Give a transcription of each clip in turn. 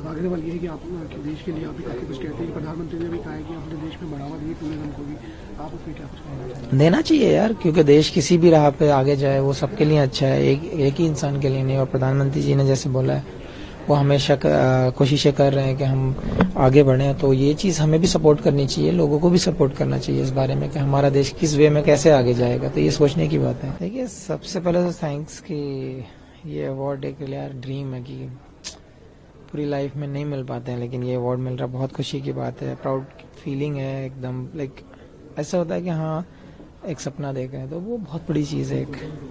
आगे सवाल ये है कि आप कि देश के लिए आप भी काफ़ी कुछ कहते हैं, प्रधानमंत्री ने भी कहा है कि अपने देश में बढ़ावा दिए टूरिज्म को भी, आप उसमें क्या कुछ कहना चाहेंगे? देना चाहिए यार, क्योंकि देश किसी भी राह पे आगे जाए वो सबके लिए अच्छा है, एक ही इंसान के लिए नहीं। और प्रधानमंत्री जी ने जैसे बोला है वो हमेशा कोशिशें कर रहे हैं कि हम आगे बढ़ें, तो ये चीज़ हमें भी सपोर्ट करनी चाहिए, लोगों को भी सपोर्ट करना चाहिए इस बारे में कि हमारा देश किस वे में कैसे आगे जाएगा। तो ये सोचने की बात है। देखिए, सबसे पहले तो थैंक्स कि ये अवार्ड एक यार ड्रीम है कि पूरी लाइफ में नहीं मिल पाते हैं, लेकिन ये अवार्ड मिल रहा, बहुत खुशी की बात है, प्राउड फीलिंग है एकदम। लाइक ऐसा होता है कि हाँ एक सपना देख रहे हैं, तो वो बहुत बड़ी चीज़ है। एक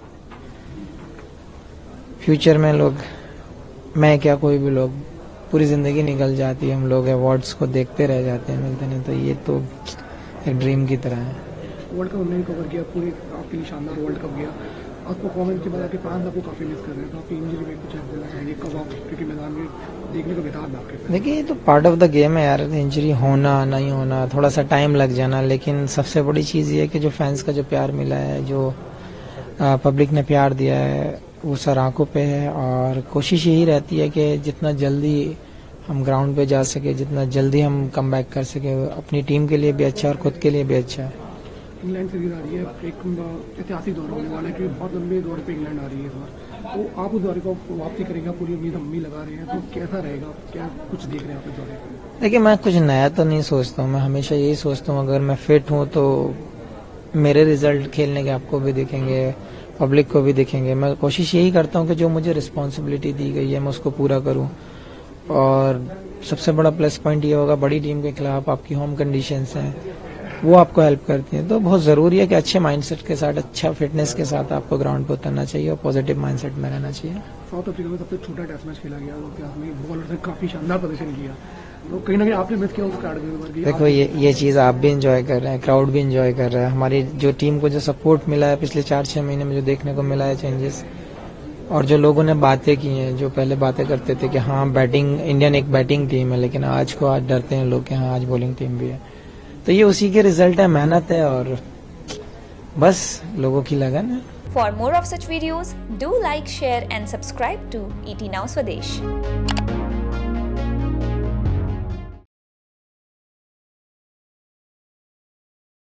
फ्यूचर में लोग, मैं क्या कोई भी लोग, पूरी जिंदगी निकल जाती है, हम लोग अवार्ड्स को देखते रह जाते हैं, मिलते नहीं। तो ये तो एक ड्रीम की तरह है। वर्ल्ड कप हमने कवर किया, पूरे आपके लिए शानदार वर्ल्ड कप गया। और परफॉर्मेंस के बाद आपके फैंस आपको काफ़ी मिस कर रहे हैं, तो आपकी इंजरी में कुछ बोलना चाहेंगे? कब आप क्योंकि मैदान में देखने को बेताब है आपके? देखिए, ये तो पार्ट ऑफ द गेम है यार, इंजरी होना नहीं होना, थोड़ा सा टाइम लग जाना, लेकिन सबसे बड़ी चीज़ ये है कि जो फैंस का जो प्यार मिला है, जो पब्लिक ने प्यार दिया है, वो सर आंखों पे है। और कोशिश यही रहती है कि जितना जल्दी हम ग्राउंड पे जा सके, जितना जल्दी हम कम बैक कर सके, अपनी टीम के लिए भी अच्छा और खुद के लिए भी अच्छा है। इंग्लैंड सीरीज आ रही है, एक ऐतिहासिक दौर होने वाला है कि बहुत लंबे दौर पे इंग्लैंड आ रही है इस बार, तो आप उस दौरे को वापसी करेंगे, पूरी उम्मीद हम भी लगा रहे हैं, तो कैसा रहेगा, क्या कुछ देख रहे हैं आप इस दौरे को? देखिए, मैं कुछ नया तो नहीं सोचता हूँ, मैं हमेशा यही सोचता हूँ अगर मैं फिट हूँ तो मेरे रिजल्ट खेलने के आपको भी दिखेंगे, पब्लिक को भी दिखेंगे। मैं कोशिश यही करता हूँ कि जो मुझे रिस्पॉन्सिबिलिटी दी गई है मैं उसको पूरा करूँ। और सबसे बड़ा प्लस पॉइंट ये होगा, बड़ी टीम के खिलाफ आपकी होम कंडीशंस हैं, वो आपको हेल्प करती हैं। तो बहुत ज़रूरी है कि अच्छे माइंडसेट के साथ, अच्छा फिटनेस के साथ आपको ग्राउंड पर उतरना चाहिए और पॉजिटिव माइंडसेट में रहना चाहिए। साउथ अफ्रीका में सबसे छोटा टेस्ट मैच खेला गया, उसके बॉलर ने काफ़ी शानदार प्रदर्शन किया, तो कहीं ना कहीं आपने मिस किया उस कार्ड में। देखो, ये चीज़ आप भी इंजॉय कर रहे हैं, क्राउड भी इंजॉय कर रहा है, हमारी जो टीम को जो सपोर्ट मिला है पिछले 4-6 महीने में, जो देखने को मिला है चेंजेस, और जो लोगों ने बातें की हैं, जो पहले बातें करते थे कि हाँ बैटिंग, इंडियन एक बैटिंग टीम है, लेकिन आज डरते हैं लोग कि हाँ आज बॉलिंग टीम भी है। तो ये उसी के रिजल्ट है, मेहनत है और बस लोगों की लगन है। For more of such videos, do like, share and subscribe to ET Now Swadesh.